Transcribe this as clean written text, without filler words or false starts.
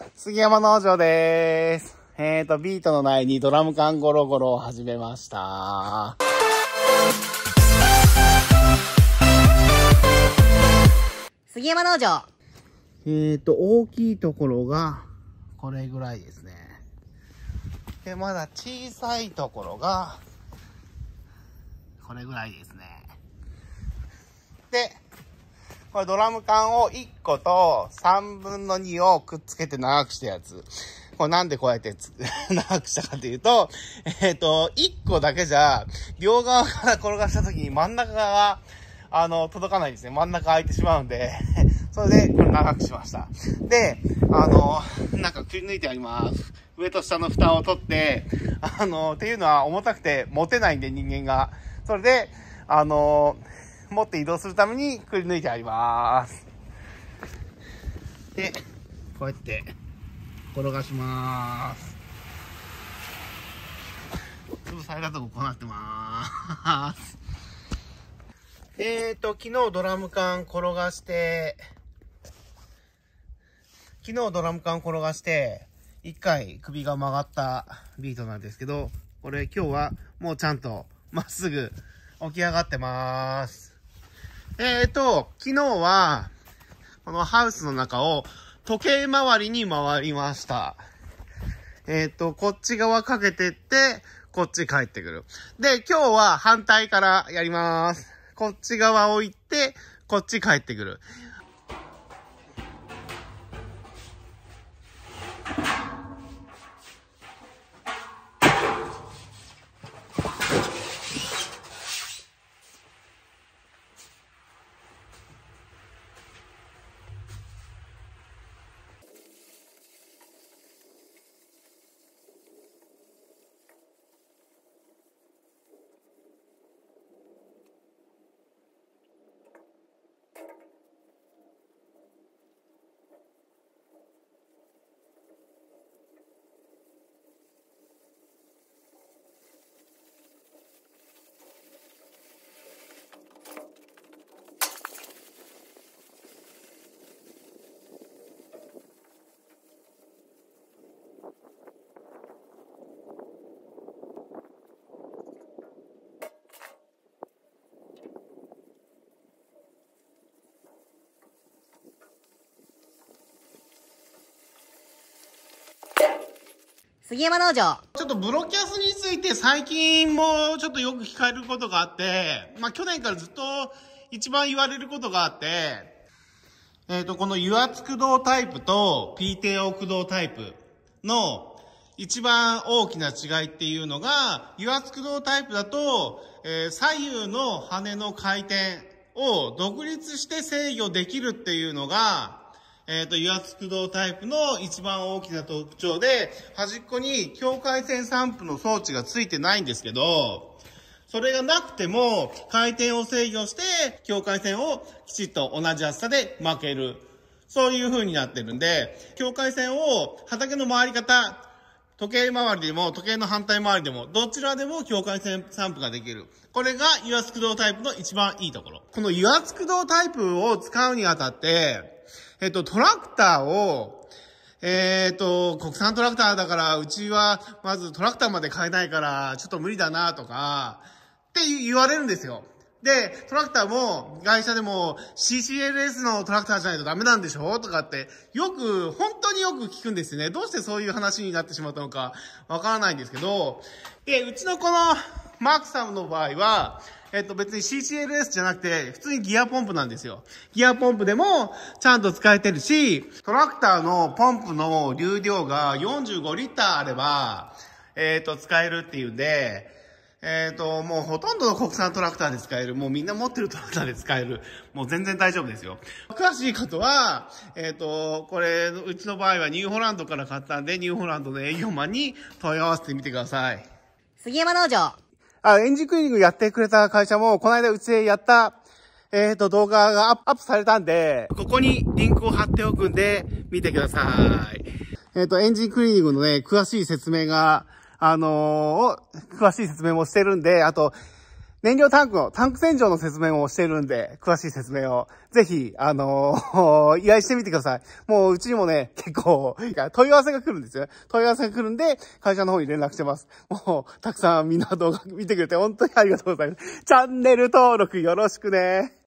杉山農場でーす。ビートの前にドラム缶ゴロゴロを始めました。 杉山農場。 大きいところがこれぐらいですね。で、まだ小さいところがこれぐらいですね。で、これドラム缶を1個と3分の2をくっつけて長くしたやつ。これなんでこうやって長くしたかというと、1個だけじゃ、両側から転がした時に真ん中が、届かないんですね。真ん中空いてしまうんで、それでこれ長くしました。で、なんかくり抜いてあります。上と下の蓋を取って、っていうのは重たくて持てないんで人間が。それで、持って移動するためにくり抜いてあります。で、こうやって転がします。潰されたとここうなってます。昨日ドラム缶転がして、一回首が曲がったビートなんですけど、これ今日はもうちゃんとまっすぐ起き上がってます。昨日は、このハウスの中を時計回りに回りました。こっち側かけてって、こっち帰ってくる。で、今日は反対からやります。こっち側を行って、こっち帰ってくる。 杉山農場。 ちょっとブロキャスについて最近もちょっとよく聞かれることがあって、去年からずっと一番言われることがあって、この油圧駆動タイプと P 低温駆動タイプの一番大きな違いっていうのが、油圧駆動タイプだと、左右の羽の回転を独立して制御できるっていうのが、油圧駆動タイプの一番大きな特徴で、端っこに境界線散布の装置がついてないんですけど、それがなくても回転を制御して境界線をきちっと同じ厚さで巻ける。そういう風になってるんで、境界線を畑の回り方、時計回りでも時計の反対回りでもどちらでも境界線散布ができる。これが油圧駆動タイプの一番いいところ。この油圧駆動タイプを使うにあたって、トラクターを、国産トラクターだから、うちは、まずトラクターまで買えないから、ちょっと無理だなとか、って言われるんですよ。で、トラクターも、会社でも CCLS のトラクターじゃないとダメなんでしょとかって、本当によく聞くんですよね。どうしてそういう話になってしまったのか、わからないんですけど、で、うちのこの、マークさんの場合は、別に CCLS じゃなくて、普通にギアポンプなんですよ。ギアポンプでもちゃんと使えてるし、トラクターのポンプの流量が45リッターあれば、使えるっていうんで、もうほとんどの国産トラクターで使える。もうみんな持ってるトラクターで使える。もう全然大丈夫ですよ。詳しい方は、これ、うちの場合はニューホランドから買ったんで、ニューホランドの営業マンに問い合わせてみてください。 杉山農場。 エンジンクリーニングやってくれた会社も、この間うちでやった、動画がアップされたんで、ここにリンクを貼っておくんで、見てください。エンジンクリーニングのね、詳しい説明もしてるんで、あと、 燃料タンク洗浄の説明をしてるんで、詳しい説明を、ぜひ、依頼してみてください。もう、うちにもね、結構、問い合わせが来るんですよ。問い合わせが来るんで、会社の方に連絡してます。もう、たくさんみんな動画見てくれて、本当にありがとうございます。チャンネル登録よろしくね。